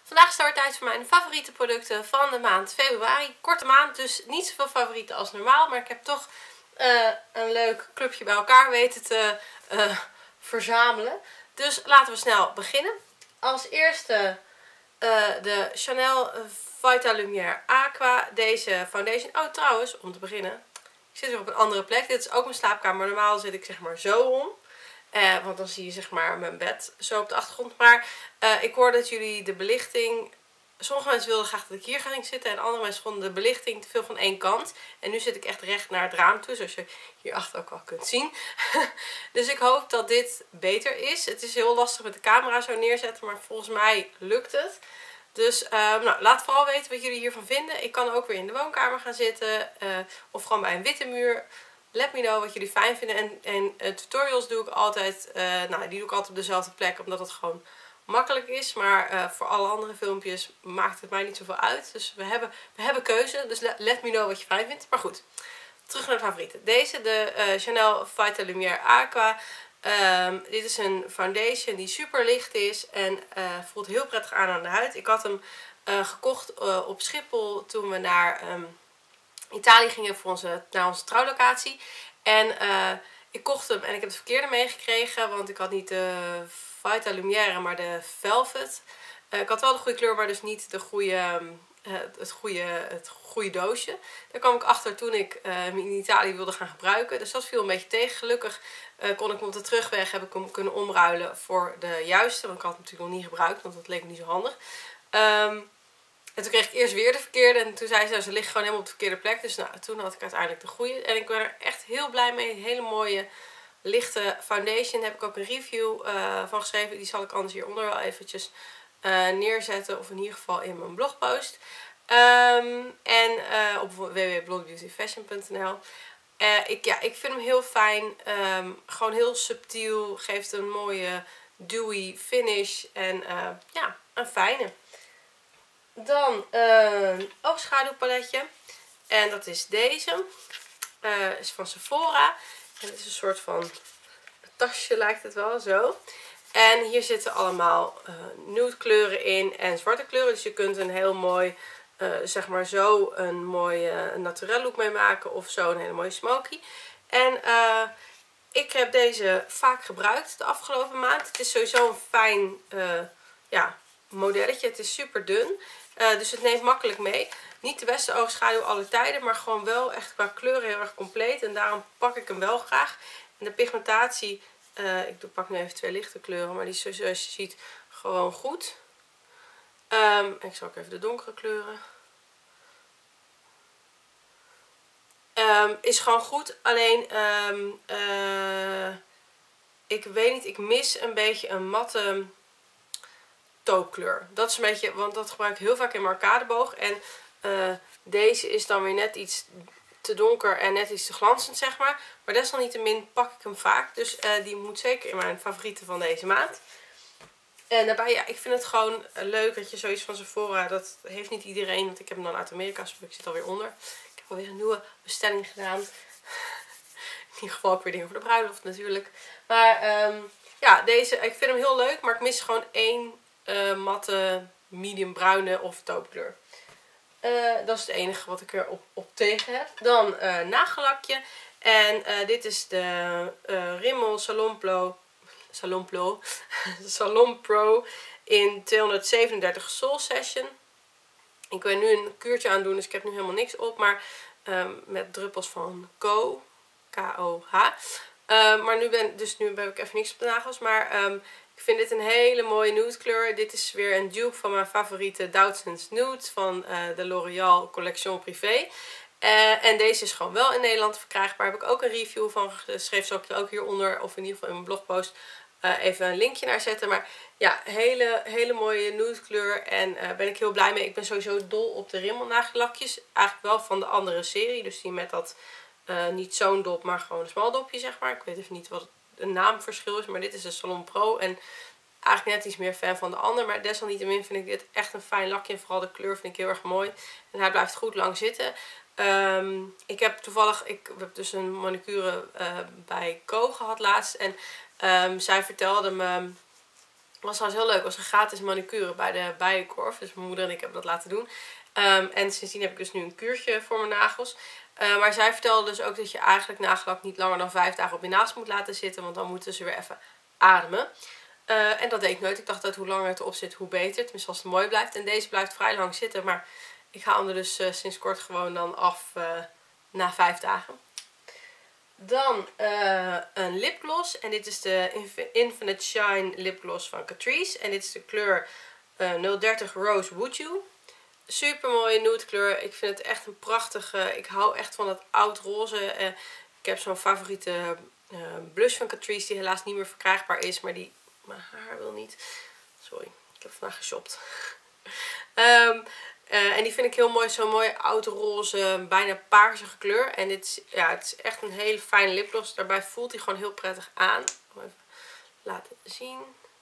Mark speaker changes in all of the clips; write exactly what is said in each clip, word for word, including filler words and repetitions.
Speaker 1: Vandaag is het tijd voor mijn favoriete producten van de maand februari. Korte maand, dus niet zoveel favorieten als normaal. Maar ik heb toch uh, een leuk clubje bij elkaar weten te uh, verzamelen. Dus laten we snel beginnen. Als eerste uh, de Chanel Vitalumière Aqua. Deze foundation. Oh, trouwens, om te beginnen. Ik zit weer op een andere plek. Dit is ook mijn slaapkamer. Normaal zit ik zeg maar zo om. Uh, want dan zie je zeg maar mijn bed zo op de achtergrond. Maar uh, ik hoor dat jullie de belichting... Sommige mensen wilden graag dat ik hier ging zitten. En andere mensen vonden de belichting te veel van één kant. En nu zit ik echt recht naar het raam toe. Zoals je hierachter ook al kunt zien. Dus ik hoop dat dit beter is. Het is heel lastig met de camera zo neerzetten. Maar volgens mij lukt het. Dus uh, nou, laat vooral weten wat jullie hiervan vinden. Ik kan ook weer in de woonkamer gaan zitten. Uh, of gewoon bij een witte muur. Let me know wat jullie fijn vinden. En, en uh, tutorials doe ik altijd. Uh, nou, die doe ik altijd op dezelfde plek. Omdat het gewoon makkelijk is. Maar uh, voor alle andere filmpjes maakt het mij niet zoveel uit. Dus we hebben, we hebben keuze. Dus let, let me know wat je fijn vindt. Maar goed. Terug naar de favorieten. Deze, de uh, Chanel Vitalumière Aqua. Um, dit is een foundation die super licht is. En uh, voelt heel prettig aan aan de huid. Ik had hem uh, gekocht uh, op Schiphol toen we naar... Um, Italië gingen voor onze, naar onze trouwlocatie. En uh, ik kocht hem en ik heb het verkeerde meegekregen. Want ik had niet de Vitalumière, maar de Velvet. Uh, ik had wel de goede kleur, maar dus niet de goede, uh, het, goede, het goede doosje. Daar kwam ik achter toen ik uh, hem in Italië wilde gaan gebruiken. Dus dat viel een beetje tegen. Gelukkig uh, kon ik hem op de terugweg heb ik hem kunnen omruilen voor de juiste. Want ik had hem natuurlijk nog niet gebruikt, want dat leek me niet zo handig. Um, En toen kreeg ik eerst weer de verkeerde. En toen zei ze, ze ligt gewoon helemaal op de verkeerde plek. Dus nou, toen had ik uiteindelijk de goede. En ik ben er echt heel blij mee. Een hele mooie lichte foundation. Daar heb ik ook een review uh, van geschreven. Die zal ik anders hieronder wel eventjes uh, neerzetten. Of in ieder geval in mijn blogpost. Um, en uh, op w w w punt blonde beauty fashion punt n l. Uh, ik, ja, ik vind hem heel fijn. Um, gewoon heel subtiel. Geeft een mooie dewy finish. En uh, ja, een fijne. Dan een uh, oogschaduwpaletje. En dat is deze. Uh, is van Sephora. En het is een soort van tasje lijkt het wel, zo. En hier zitten allemaal uh, nude kleuren in en zwarte kleuren. Dus je kunt een heel mooi, uh, zeg maar zo, een mooie uh, naturel look mee maken. Of zo een hele mooie smoky. En uh, ik heb deze vaak gebruikt de afgelopen maand. Het is sowieso een fijn uh, ja, modelletje. Het is super dun. Uh, dus het neemt makkelijk mee. Niet de beste oogschaduw alle tijden. Maar gewoon wel echt qua kleuren heel erg compleet. En daarom pak ik hem wel graag. En de pigmentatie. Uh, ik pak nu even twee lichte kleuren. Maar die is zoals je ziet gewoon goed. Um, ik zal ook even de donkere kleuren. Um, is gewoon goed. Alleen. Um, uh, ik weet niet. Ik mis een beetje een matte... taupkleur. Dat is een beetje, want dat gebruik ik heel vaak in mijn arcadeboog. En uh, deze is dan weer net iets te donker en net iets te glanzend, zeg maar. Maar desalniettemin pak ik hem vaak. Dus uh, die moet zeker in mijn favorieten van deze maand. En daarbij, ja, ik vind het gewoon leuk dat je zoiets van Sephora, dat heeft niet iedereen. Want ik heb hem dan uit Amerika, dus ik zit alweer onder. Ik heb alweer een nieuwe bestelling gedaan. In ieder geval ook weer dingen voor de bruiloft natuurlijk. Maar um, ja, deze, ik vind hem heel leuk, maar ik mis gewoon één Uh, matte, medium bruine of taupkleur. Uh, dat is het enige wat ik er op, op tegen heb. Dan uh, nagellakje. En uh, dit is de uh, Rimmel Salon Pro, Salon Pro, Salon Pro in tweehonderdzevenendertig Soul Session. Ik ben nu een kuurtje aan het doen, dus ik heb nu helemaal niks op. Maar um, met druppels van Co. K O H. Uh, maar nu ben, dus nu heb ik even niks op de nagels. Maar... Um, Ik vind dit een hele mooie nude kleur. Dit is weer een dupe van mijn favoriete Doudsons Nude van uh, de L'Oréal Collection Privé. Uh, en deze is gewoon wel in Nederland verkrijgbaar. Daar heb ik ook een review van geschreven. Zal ik er ook hieronder, of in ieder geval in mijn blogpost, uh, even een linkje naar zetten. Maar ja, hele, hele mooie nude kleur. En uh, ben ik heel blij mee. Ik ben sowieso dol op de Rimmel nagellakjes. Eigenlijk wel van de andere serie. Dus die met dat, uh, niet zo'n dop, maar gewoon een smal dopje, zeg maar. Ik weet even niet wat het een naamverschil is, maar dit is de Salon Pro en eigenlijk net iets meer fan van de ander, maar desalniettemin vind ik dit echt een fijn lakje en vooral de kleur vind ik heel erg mooi en hij blijft goed lang zitten. Um, ik heb toevallig, ik heb dus een manicure uh, bij Co gehad laatst en um, zij vertelde me was trouwens heel leuk. Het was een gratis manicure bij de Bijenkorf. Dus mijn moeder en ik hebben dat laten doen. Um, en sindsdien heb ik dus nu een kuurtje voor mijn nagels. Uh, maar zij vertelde dus ook dat je eigenlijk nagellak niet langer dan vijf dagen op je nagels moet laten zitten. Want dan moeten ze weer even ademen. Uh, en dat deed ik nooit. Ik dacht dat hoe langer het erop zit, hoe beter. Tenminste als het mooi blijft. En deze blijft vrij lang zitten. Maar ik haal hem er dus uh, sinds kort gewoon dan af uh, na vijf dagen. Dan uh, een lipgloss. En dit is de Infinite Shine lipgloss van Catrice. En dit is de kleur uh, nul dertig Rose Wood. Super mooie nude kleur. Ik vind het echt een prachtige. Ik hou echt van dat oud roze. Uh, ik heb zo'n favoriete uh, blush van Catrice die helaas niet meer verkrijgbaar is. Maar die mijn haar wil niet. Sorry, ik heb vandaag geshopt. um, uh, en die vind ik heel mooi. Zo'n mooi oud roze, bijna paarsige kleur. En dit is, ja, het is echt een hele fijne lipgloss. Daarbij voelt hij gewoon heel prettig aan. Ik ga even laten zien.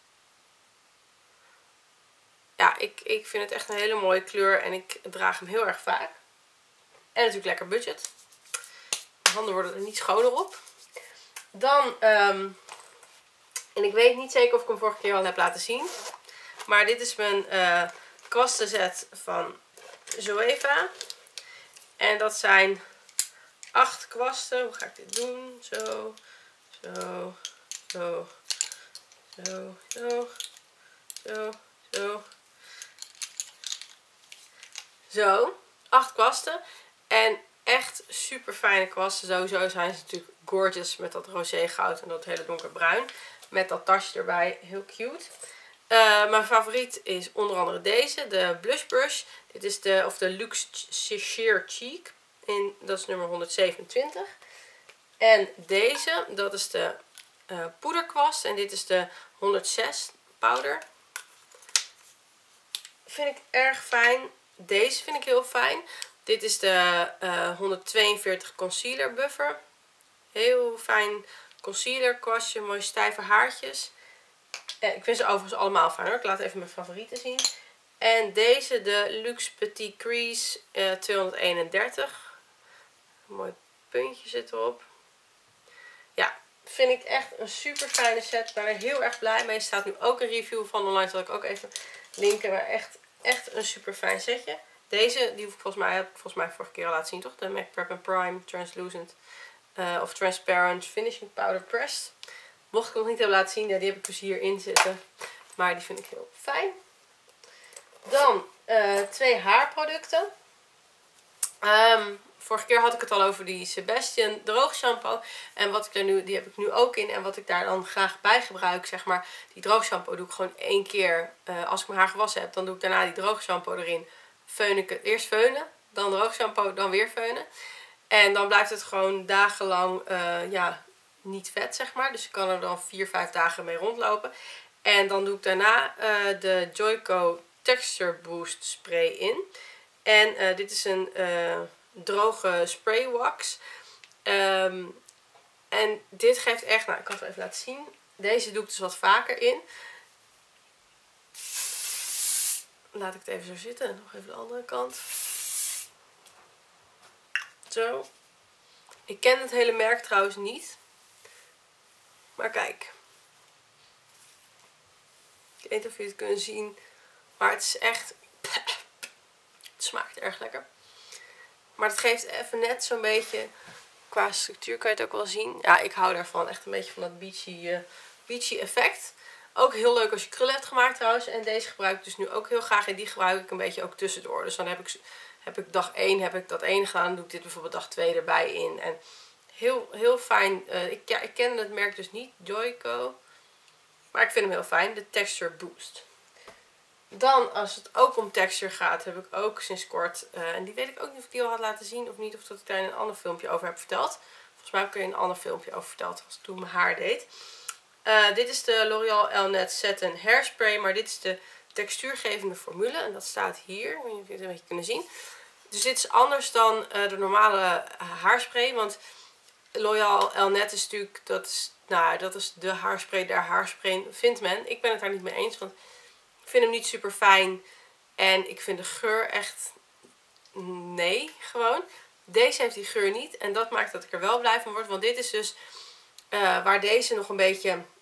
Speaker 1: Ja, ik, ik vind het echt een hele mooie kleur en ik draag hem heel erg vaak. En natuurlijk lekker budget. Mijn handen worden er niet schoner op. Dan, um, en ik weet niet zeker of ik hem vorige keer al heb laten zien. Maar dit is mijn uh, kwastenset van Zoeva. En dat zijn acht kwasten. Hoe ga ik dit doen? Zo, zo, zo, zo, zo, zo, zo. Zo, acht kwasten. En echt super fijne kwasten. Sowieso zijn ze natuurlijk gorgeous met dat roze goud en dat hele donkerbruin. Met dat tasje erbij. Heel cute. Uh, mijn favoriet is onder andere deze. De Blush Brush. Dit is de, of de Luxe Sheer Cheek. In, dat is nummer honderdzevenentwintig. En deze, dat is de uh, poederkwast. En dit is de honderdzes powder. Vind ik erg fijn. Deze vind ik heel fijn. Dit is de uh, honderdtweeënveertig Concealer Buffer. Heel fijn concealer kwastje. Mooie stijve haartjes. Eh, ik vind ze overigens allemaal fijn hoor. Ik laat even mijn favorieten zien. En deze, de Luxe Petit Crease uh, tweehonderdeenendertig. Een mooi puntje zit erop. Ja, vind ik echt een super fijne set. Ik ben er heel erg blij mee. Er staat nu ook een review van online. Zal ik ook even linken. Maar echt, echt een super fijn setje. Deze, die hoef ik volgens mij, heb ik volgens mij vorige keer al laten zien toch? De MAC Prep and Prime Translucent uh, of Transparent Finishing Powder Pressed. Mocht ik nog niet hebben laten zien, ja, die heb ik dus hierin zitten. Maar die vind ik heel fijn. Dan uh, twee haarproducten. Um, vorige keer had ik het al over die Sebastian droog shampoo. En wat ik er nu, die heb ik nu ook in. En wat ik daar dan graag bij gebruik, zeg maar. Die droog shampoo doe ik gewoon één keer. Uh, als ik mijn haar gewassen heb, dan doe ik daarna die droog shampoo erin. Feun ik het, eerst feunen, dan droog shampoo, dan weer feunen. En dan blijft het gewoon dagenlang uh, ja, niet vet, zeg maar. Dus ik kan er dan vier, vijf dagen mee rondlopen. En dan doe ik daarna uh, de Joico Texture Boost Spray in. En uh, dit is een uh, droge spray wax. Um, en dit geeft echt, nou ik kan het even laten zien. Deze doe ik dus wat vaker in. Laat ik het even zo zitten. Nog even de andere kant. Zo. Ik ken het hele merk trouwens niet. Maar kijk. Ik weet niet of jullie het kunnen zien. Maar het is echt... Het smaakt erg lekker. Maar het geeft even net zo'n beetje... Qua structuur kan je het ook wel zien. Ja, ik hou daarvan. Echt een beetje van dat beachy, uh, beachy effect. Ook heel leuk als je krullen hebt gemaakt trouwens. En deze gebruik ik dus nu ook heel graag. En die gebruik ik een beetje ook tussendoor. Dus dan heb ik, heb ik dag één heb ik dat ene gedaan. Dan doe ik dit bijvoorbeeld dag twee erbij in. En heel, heel fijn. Uh, ik, ja, ik ken het merk dus niet. Joico. Maar ik vind hem heel fijn. De Texture Boost. Dan als het ook om texture gaat. Heb ik ook sinds kort. Uh, en die weet ik ook niet of ik die al had laten zien. Of niet. Of dat ik daar in een ander filmpje over heb verteld. Volgens mij heb ik er in een ander filmpje over verteld. Als ik toen mijn haar deed. Uh, dit is de L'Oreal Elnet Satin Hairspray. Maar dit is de textuurgevende formule. En dat staat hier. Ik weet niet of jullie het een beetje kunnen zien. Dus dit is anders dan uh, de normale haarspray. Want L'Oreal Elnet is natuurlijk... Dat is, nou, dat is de haarspray der haarspray, vindt men. Ik ben het daar niet mee eens. Want ik vind hem niet super fijn. En ik vind de geur echt... Nee, gewoon. Deze heeft die geur niet. En dat maakt dat ik er wel blij van word. Want dit is dus... Uh, waar deze nog een beetje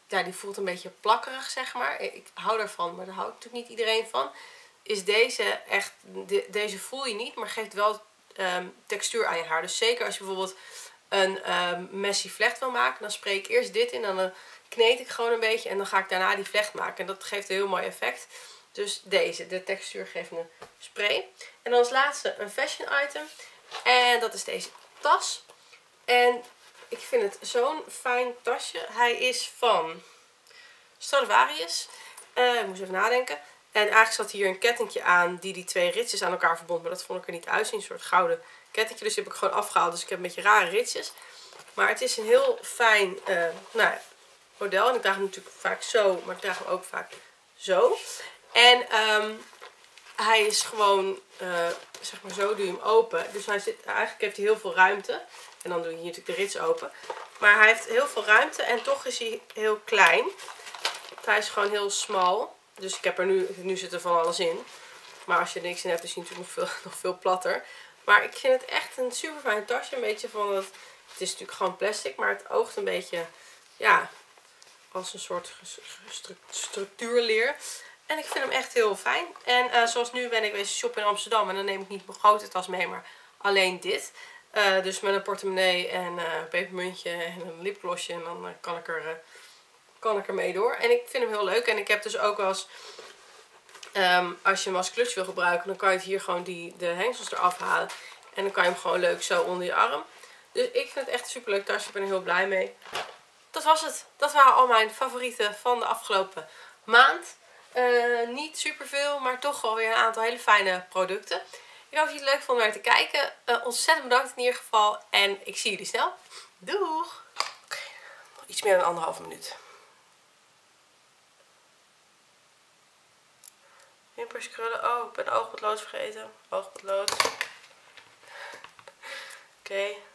Speaker 1: ja, die voelt een beetje plakkerig, zeg maar. Ik hou daarvan, maar daar houdt natuurlijk niet iedereen van. Is deze echt, de, deze voel je niet, maar geeft wel um, textuur aan je haar. Dus zeker als je bijvoorbeeld een um, messy vlecht wil maken, dan spray ik eerst dit in, dan kneed ik gewoon een beetje en dan ga ik daarna die vlecht maken. En dat geeft een heel mooi effect. Dus deze, de textuur geeft een spray. En dan als laatste een fashion item. En dat is deze tas. En ik vind het zo'n fijn tasje. Hij is van Stradivarius. Uh, ik moest even nadenken. En eigenlijk zat hier een kettingje aan die die twee ritsjes aan elkaar verbond. Maar dat vond ik er niet uitzien. Een soort gouden kettingje. Dus die heb ik gewoon afgehaald. Dus ik heb een beetje rare ritsjes. Maar het is een heel fijn uh, nou ja, model. En ik draag hem natuurlijk vaak zo. Maar ik draag hem ook vaak zo. En um, hij is gewoon, uh, zeg maar zo doe je hem open. Dus hij zit, eigenlijk heeft hij heel veel ruimte. En dan doe je hier natuurlijk de rits open. Maar hij heeft heel veel ruimte en toch is hij heel klein. Hij is gewoon heel smal. Dus ik heb er nu, nu zit er van alles in. Maar als je er niks in hebt, is hij natuurlijk nog veel, nog veel platter. Maar ik vind het echt een super fijn tasje. Een beetje van het, het is natuurlijk gewoon plastic, maar het oogt een beetje, ja, als een soort structuurleer. En ik vind hem echt heel fijn. En uh, zoals nu ben ik wezen shoppen in Amsterdam. En dan neem ik niet mijn grote tas mee, maar alleen dit. Uh, dus met een portemonnee en uh, een pepermuntje en een lipglossje. En dan uh, kan, ik er, uh, kan ik er mee door. En ik vind hem heel leuk. En ik heb dus ook wel eens, um, als je hem als clutch wil gebruiken, dan kan je het hier gewoon die, de hengsels eraf halen. En dan kan je hem gewoon leuk zo onder je arm. Dus ik vind het echt een super leuk tasje. Ik ben er heel blij mee. Dat was het. Dat waren al mijn favorieten van de afgelopen maand. Uh, niet superveel, maar toch alweer een aantal hele fijne producten. Ik hoop dat jullie het leuk vonden om naar te kijken. Uh, ontzettend bedankt in ieder geval. En ik zie jullie snel. Doeg! Oké, nog iets meer dan anderhalve minuut. Wimpers krullen. Oh, ik ben oogpotlood vergeten. Oogpotlood. Oké. Okay.